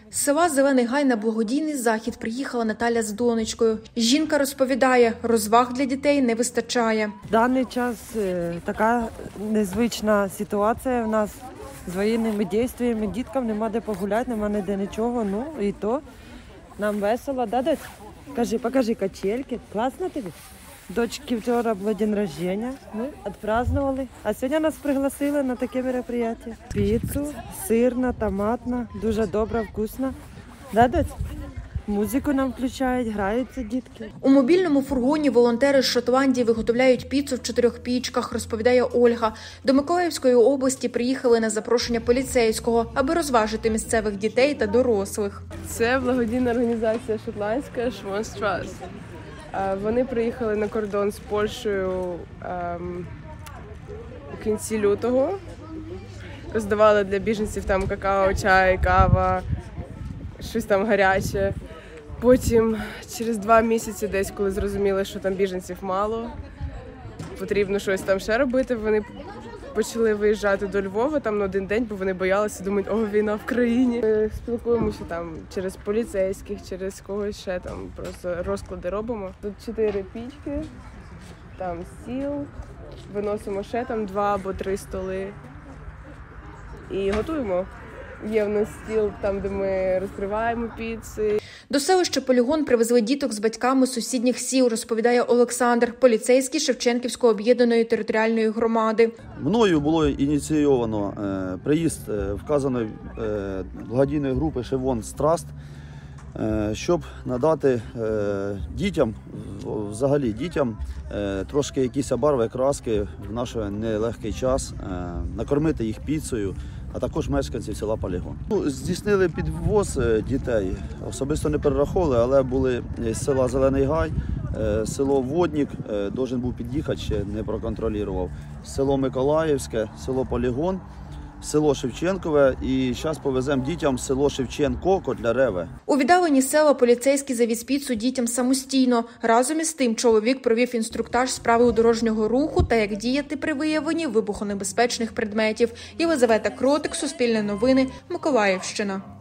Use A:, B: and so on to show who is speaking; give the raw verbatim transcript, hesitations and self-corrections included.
A: З села Зелений Гай на благодійний захід приїхала Наталя з донечкою. Жінка розповідає, розваг для дітей не вистачає.
B: В даний час така незвична ситуація в нас з воєнними діями. Діткам нема де погуляти, нема ніде нічого. Ну і то нам весело. Да, дочь? Кажи, покажи качельки. Класно тобі? Дочки вчора було день рождения, ми відпразднували. А сьогодні нас пригласили на таке мероприятие. Піцу, сирна, томатна, дуже добра, вкусна. Да, доць? Музику нам включають, граються дітки.
A: У мобільному фургоні волонтери з Шотландії виготовляють піцу в чотирьох пічках, розповідає Ольга. До Миколаївської області приїхали на запрошення поліцейського, аби розважити місцевих дітей та дорослих.
C: Це благодійна організація шотландська Schwan's Trust. Вони приїхали на кордон з Польщею ем, у кінці лютого. Роздавали для біженців там какао, чай, кава, щось там гаряче. Потім через два місяці десь, коли зрозуміли, що там біженців мало, потрібно щось там ще робити, вони почали виїжджати до Львова там на один день, бо вони боялися, думають, о, війна в країні. Ми спілкуємося там через поліцейських, через когось ще там, просто розклади робимо. Тут чотири пічки, там стіл, виносимо ще там два або три столи і готуємо. Є в нас стіл там, де ми розкриваємо піци.
A: До селища Полігон привезли діток з батьками з сусідніх сіл, розповідає Олександр, поліцейський Шевченківської об'єднаної територіальної громади.
D: Мною було ініційовано е, приїзд е, вказаної е, благодійної групи Schwan's Trust, е, щоб надати е, дітям, взагалі дітям, е, трошки якісь барви, краски в наш нелегкий час, е, накормити їх піцею, а також мешканців села Полігон. Ну, здійснили підвоз дітей, особисто не перераховували, але були з села Зелений Гай, село Воднік, должен був під'їхати, ще не проконтролював, село Миколаївське, село Полігон, село Шевченкове і зараз повеземо дітям село Шевченко, Котляреве.
A: У віддалені села поліцейський завіз піцу дітям самостійно. Разом із тим чоловік провів інструктаж з правил дорожнього руху та як діяти при виявленні вибухонебезпечних предметів. Єлизавета Кротик, Суспільне новини, Миколаївщина.